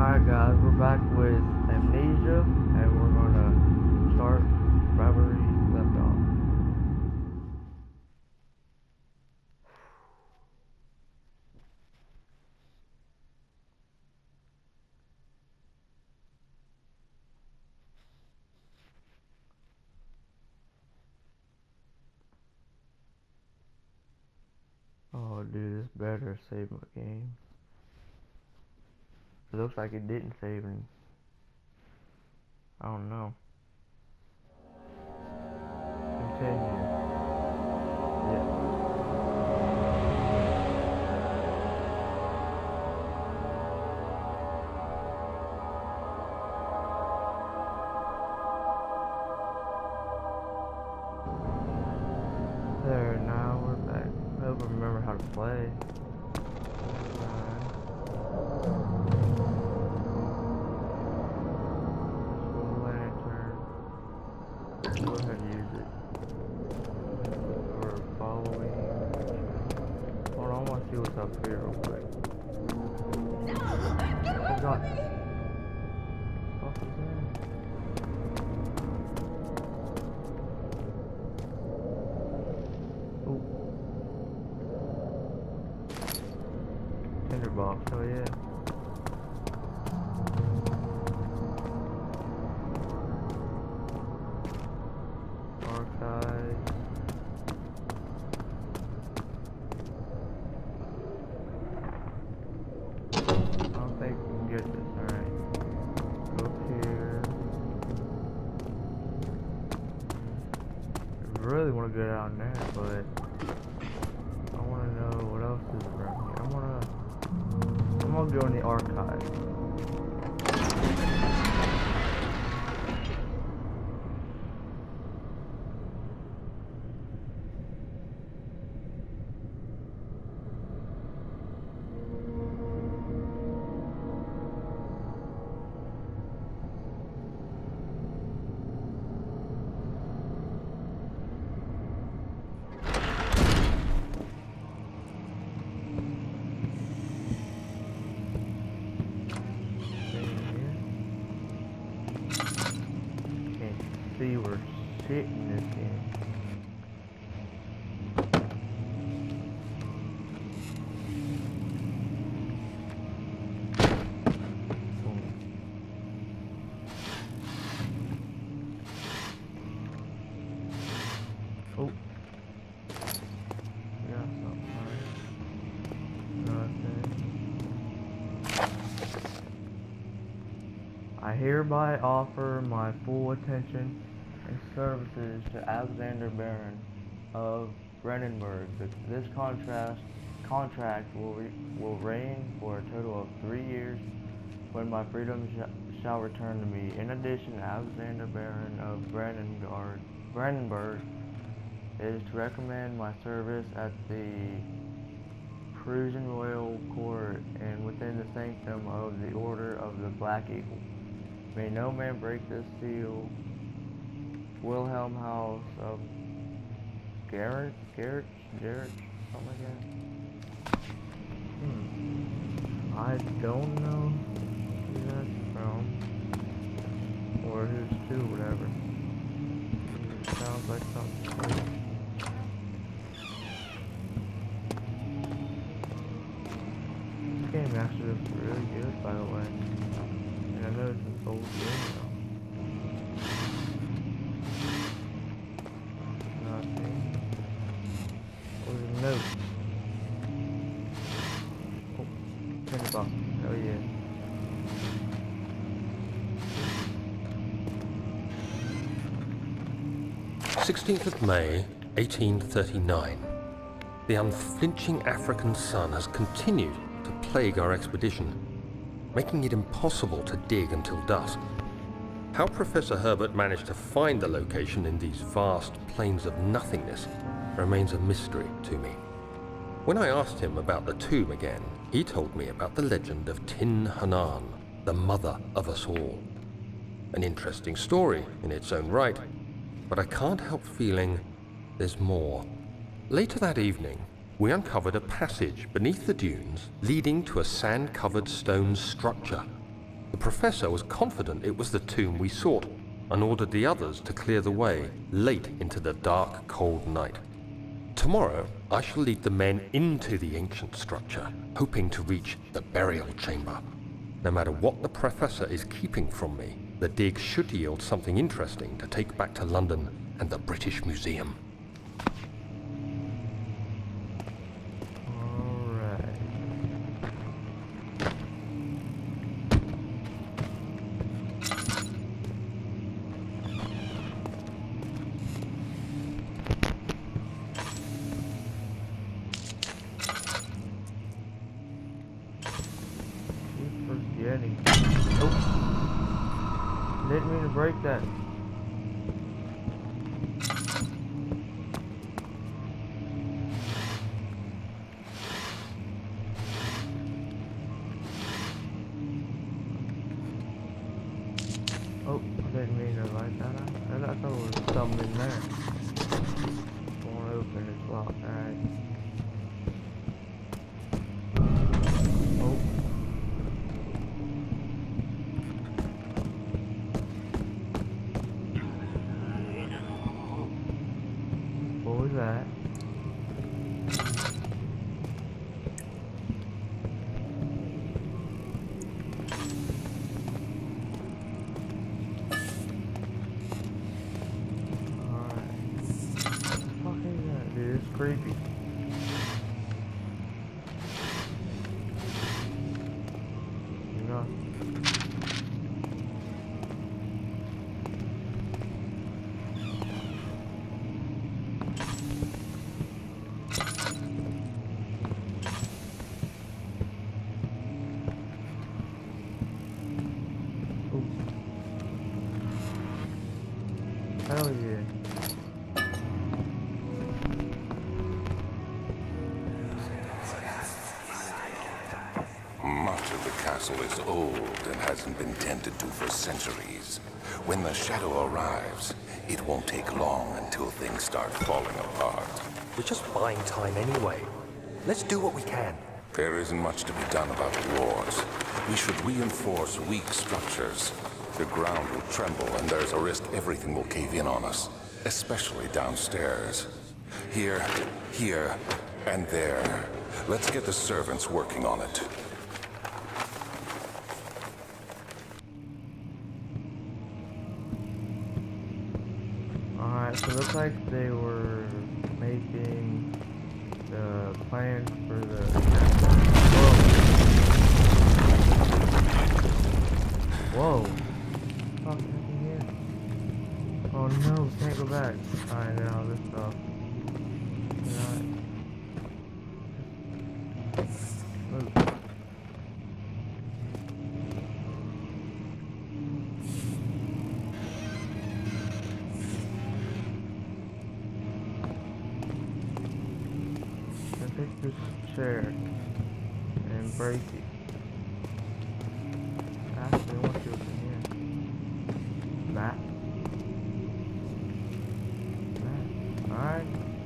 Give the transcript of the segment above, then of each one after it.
Alright guys, we're back with Amnesia, and we're gonna start right where we left off. Oh dude, this better save my game. It looks like it didn't save and I don't know. Continue. Yeah. There, now we're back. I hope I remember how to play. Go ahead and use it. We're following. Hold on, I want to see what's up here real quick. Oh god. What the fuck is that? Ooh. Tinderbox, oh yeah. I really want to go down there, but I want to know what else is around here. I'm gonna go in the archive. See, we're sitting this game. Oh, yeah, something right. Nothing. I hereby offer my full attention and services to Alexander Baron of Brandenburg. This contract will reign for a total of 3 years when my freedom shall return to me. In addition, Alexander Baron of Brandenburg is to recommend my service at the Prussian Royal Court and within the sanctum of the Order of the Black Eagle. May no man break this seal. Wilhelm House of Garrett, something like that. I don't know who that's from, or who's to, whatever. It sounds like something cool. This game actually looks really good, by the way. And I know it's an old game now. Note. Oh, Tinderbox. Oh yeah. May 1839. The unflinching African sun has continued to plague our expedition, making it impossible to dig until dusk. How Professor Herbert managed to find the location in these vast plains of nothingness remains a mystery to me. When I asked him about the tomb again, he told me about the legend of Tin Hinan, the mother of us all. An interesting story in its own right, but I can't help feeling there's more. Later that evening, we uncovered a passage beneath the dunes leading to a sand-covered stone structure. The professor was confident it was the tomb we sought, and ordered the others to clear the way late into the dark, cold night. Tomorrow, I shall lead the men into the ancient structure, hoping to reach the burial chamber. No matter what the professor is keeping from me, the dig should yield something interesting to take back to London and the British Museum. Didn't mean to break that. Oh, I didn't mean to light that up. I thought there was something in there. Won't open, it's locked. Alright. That. Alright. What the fuck is that, dude? It's creepy. You know. Hell yeah. Much of the castle is old and hasn't been tended to for centuries. When the shadow arrives, it won't take long until things start falling apart. We're just buying time anyway. Let's do what we can. There isn't much to be done about the wars. We should reinforce weak structures. The ground will tremble and there's a risk everything will cave in on us, especially downstairs. Here, and there. Let's get the servants working on it. Alright, so it looks like they were making the plans for the... Whoa! Fuck, nothing here. Oh no, can't go back. Alright, now this stuff. Move. Take this chair and break it. Actually, I want to see what's in here. Map. Alright.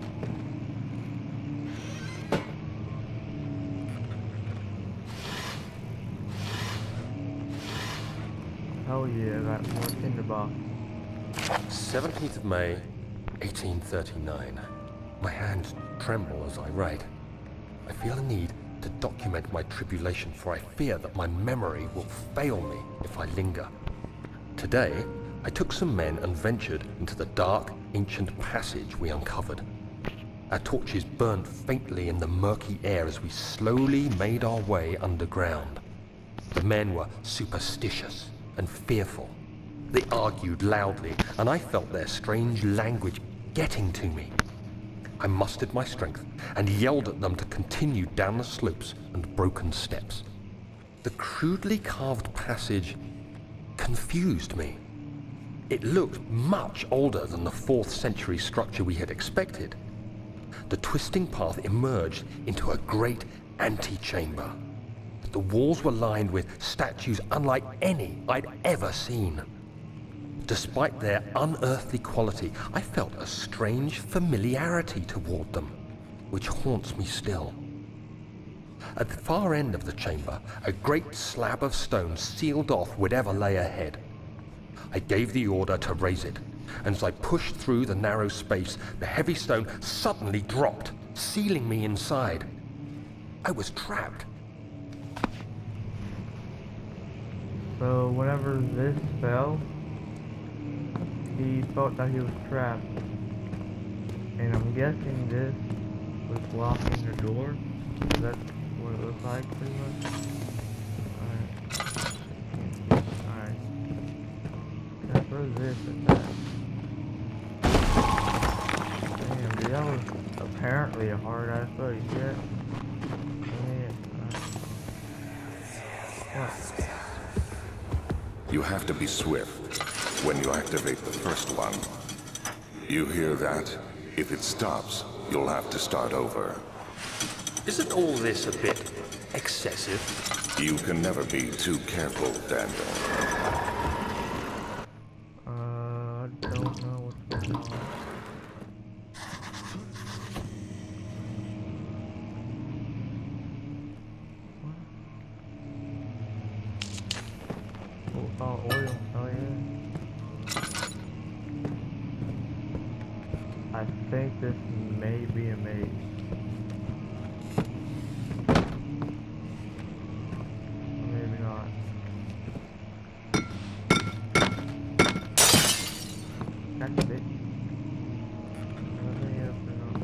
Oh yeah, I got more tinderbox. 17th of May, 1839. My hands tremble as I write. I feel a need to document my tribulation, for I fear that my memory will fail me if I linger. Today, I took some men and ventured into the dark, ancient passage we uncovered. Our torches burned faintly in the murky air as we slowly made our way underground. The men were superstitious and fearful. They argued loudly, and I felt their strange language getting to me. I mustered my strength and yelled at them to continue down the slopes and broken steps. The crudely carved passage confused me. It looked much older than the 4th century structure we had expected. The twisting path emerged into a great antechamber. The walls were lined with statues unlike any I'd ever seen. Despite their unearthly quality, I felt a strange familiarity toward them, which haunts me still. At the far end of the chamber, a great slab of stone sealed off whatever lay ahead. I gave the order to raise it, and as I pushed through the narrow space, the heavy stone suddenly dropped, sealing me inside. I was trapped. So whenever this fell, he felt that he was trapped. And I'm guessing this was blocking the door. That's what it looks like, pretty much. Alright. Can I throw this at that? Damn, dude, that was apparently a hard-ass throw, you see that? What? You have to be swift when you activate the first one. You hear that? If it stops, you'll have to start over. Isn't all this a bit excessive? You can never be too careful, Daniel. I don't know what's going on. Oh, oil. Oh, yeah. I think this may be a maze. Maybe not. That's it. Nothing else to know.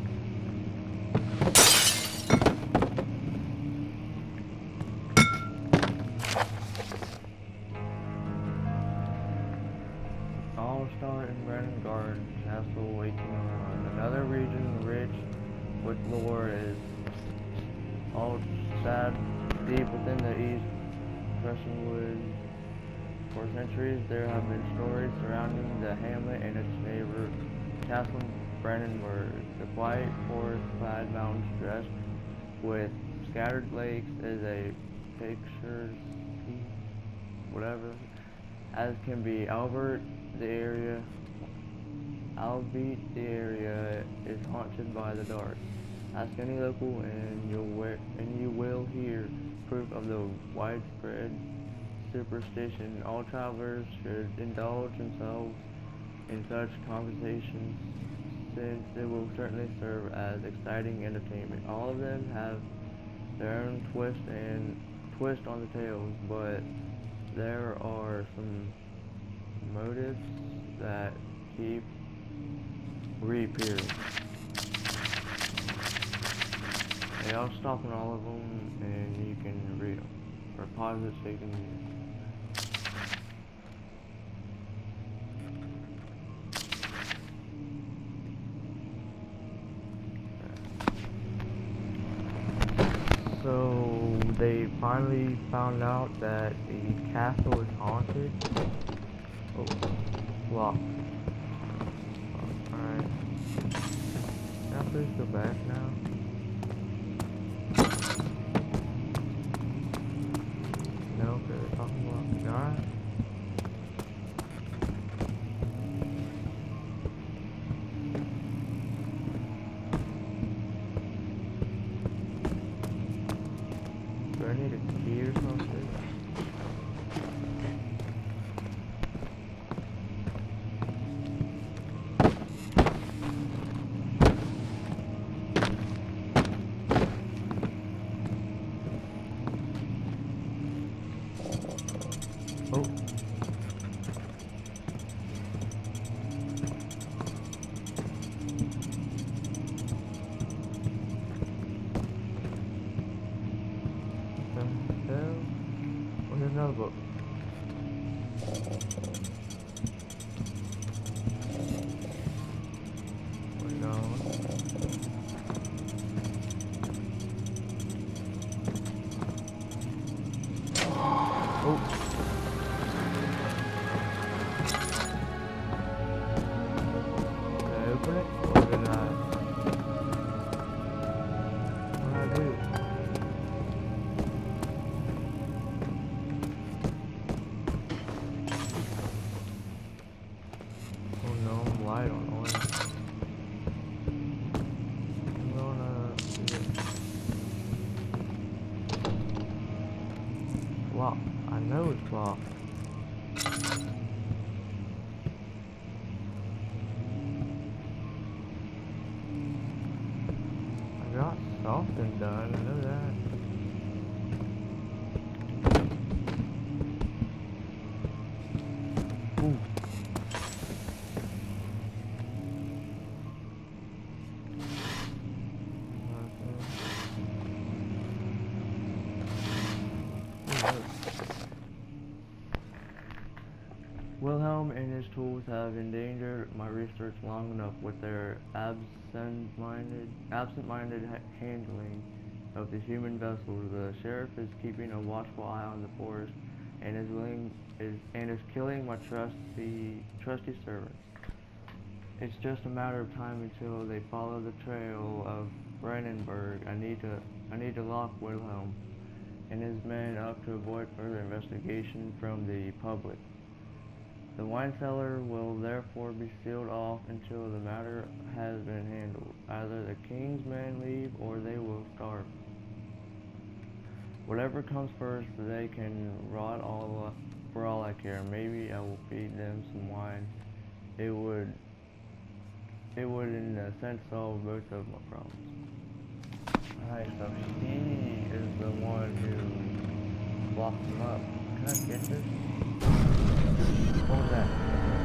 All-Star and Brennan Gardens, Castle 1801. Another region rich with lore is all sad deep within the East Crescentwood. For centuries, there have been stories surrounding the hamlet and its neighbor, Castle Brennenburg. The quiet forest-clad mountains dressed with scattered lakes is a picture, whatever, as can be albeit the area is haunted by the dark. Ask any local and you will hear proof of the widespread superstition. All travelers should indulge themselves in such conversations, since it will certainly serve as exciting entertainment. All of them have their own twist on the tales, but there are some motives that keep reappearing. Hey, I'll stop on all of them and you can read them, or pause it so you can read it. So they finally found out that the castle is haunted. Oh, locked. Alright. Can I please go back now? No, they're talking about. Alright. Do I need a key or something? Oh. Oh, here's another book. Where we going? Oh. Open it? Or did I? What did I do? Oh no, I'm light on oil. I'm gonna do it. I know it's blocked. I got something done, I know that. Ooh. Wilhelm and his tools have endangered my research long enough with their absent-minded handling of the human vessel. The sheriff is keeping a watchful eye on the forest and is killing my trusty servants. It's just a matter of time until they follow the trail of Brandenburg. I need to lock Wilhelm and his men up to avoid further investigation from the public. The wine cellar will therefore be sealed off until the matter has been handled. Either the king's men leave or they will starve. Whatever comes first, they can rot for all I care. Maybe I will feed them some wine. It would in a sense solve most of my problems. Alright, so he is the one who blocked him up. Can I get this? What was that?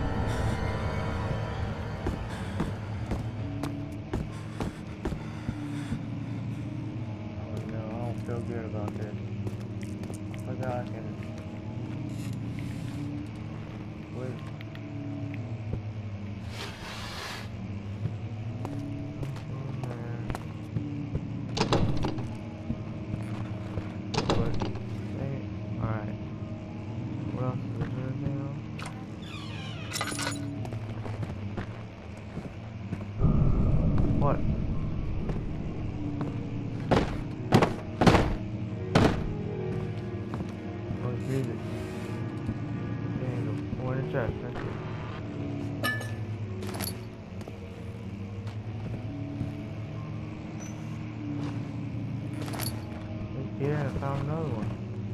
Oh no, I don't feel good about this. I forgot I can... What? What? Oh, it's music. Candle. One in the chest, that's it. Yeah, I found another one.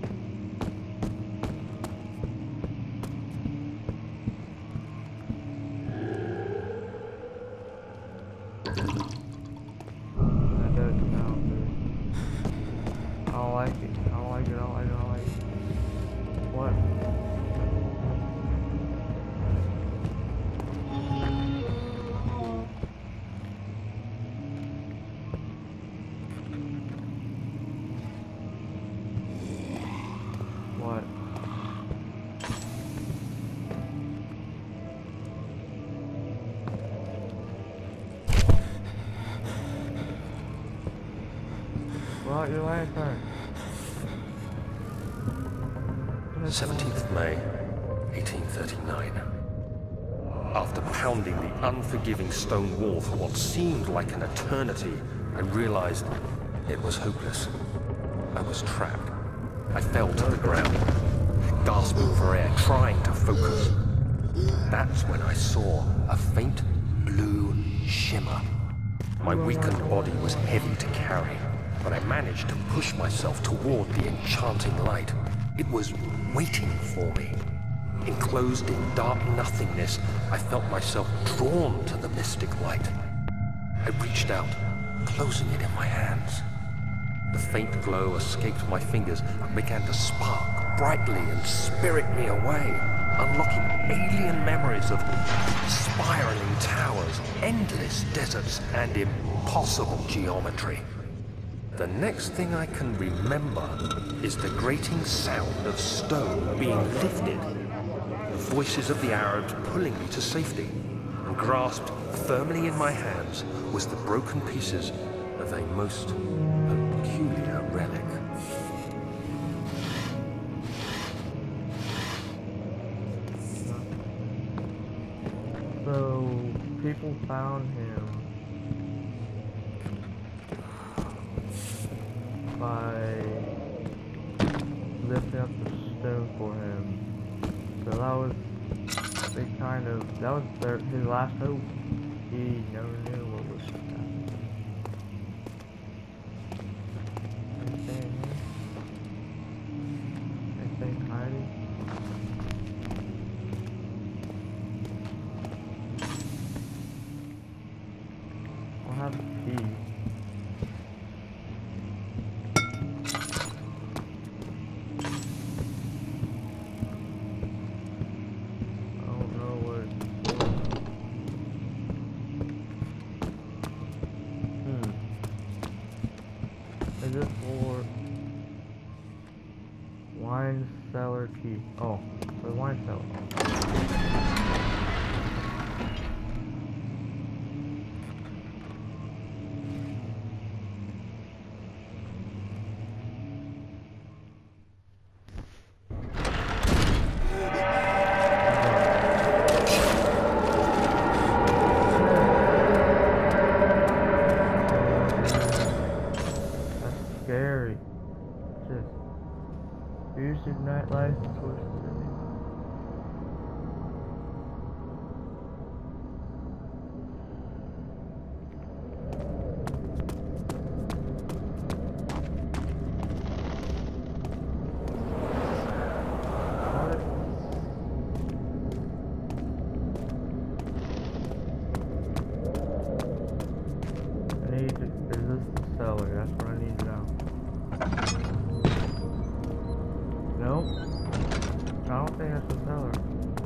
Well, your lantern. 17th May, 1839. After pounding the unforgiving stone wall for what seemed like an eternity, I realized it was hopeless. I was trapped. I fell to the ground, gasping for air, trying to focus. That's when I saw a faint blue shimmer. My weakened body was heavy to carry, but I managed to push myself toward the enchanting light. It was waiting for me. Enclosed in dark nothingness, I felt myself drawn to the mystic light. I reached out, closing it in my hands. The faint glow escaped my fingers and began to spark brightly and spirit me away, unlocking alien memories of spiraling towers, endless deserts, and impossible geometry. The next thing I can remember is the grating sound of stone being lifted, the voices of the Arabs pulling me to safety, and grasped firmly in my hands was the broken pieces of a most peculiar relic. So, people found him by lifting up the stone for him. So that was his last hope. He never knew what was happening. Anything Alrighty. I'll have a key. I don't know what it's for. Is it for wine cellar key? Oh, for the wine cellar. Scary. Just use ignite license or something. I need to, is this the cellar? That's what I need to know. Nope. I don't think that's the cellar.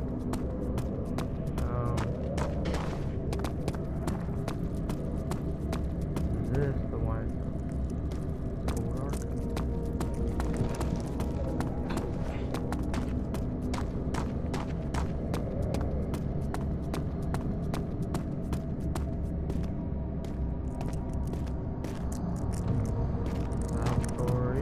Is this the one? Cold arc? Laboratory.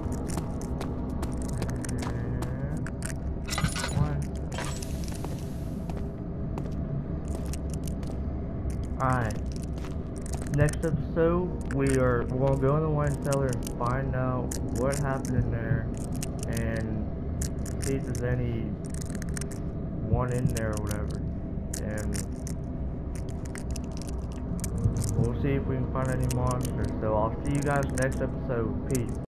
Alright. Next episode, we're gonna go in the wine cellar and find out what happened in there and see if there's any one in there or whatever. And we'll see if we can find any monsters. So I'll see you guys next episode. Peace.